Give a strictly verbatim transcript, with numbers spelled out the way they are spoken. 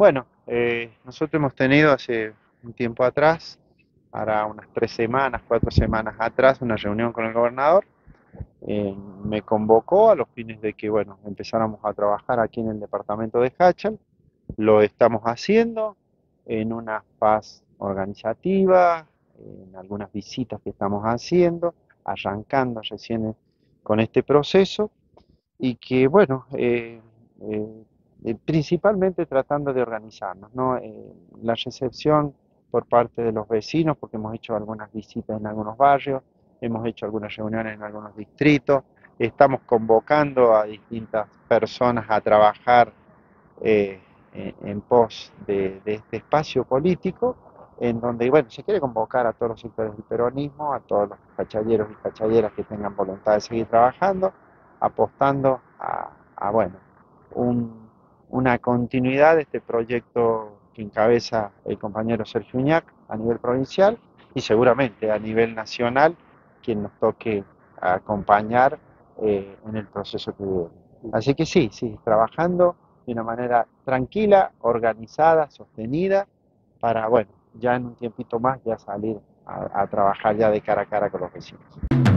Bueno, eh, nosotros hemos tenido hace un tiempo atrás, hará unas tres semanas, cuatro semanas atrás, una reunión con el gobernador. Eh, me convocó a los fines de que, bueno, empezáramos a trabajar aquí en el departamento de Hachal. Lo estamos haciendo en una fase organizativa, en algunas visitas que estamos haciendo, arrancando recién con este proceso y que, bueno, eh, eh, eh, principalmente tratando de organizarnos, ¿no? Eh, la recepción por parte de los vecinos, porque hemos hecho algunas visitas en algunos barrios, hemos hecho algunas reuniones en algunos distritos, estamos convocando a distintas personas a trabajar eh, en, en pos de, de este espacio político, en donde, bueno, se quiere convocar a todos los sectores del peronismo, a todos los cachalleros y cachalleras que tengan voluntad de seguir trabajando, apostando a, a, bueno, un- una continuidad de este proyecto que encabeza el compañero Sergio Uñac a nivel provincial y seguramente a nivel nacional, quien nos toque acompañar eh, en el proceso que viene. Así que sí, sí, trabajando de una manera tranquila, organizada, sostenida, para, bueno, ya en un tiempito más ya salir a, a trabajar ya de cara a cara con los vecinos.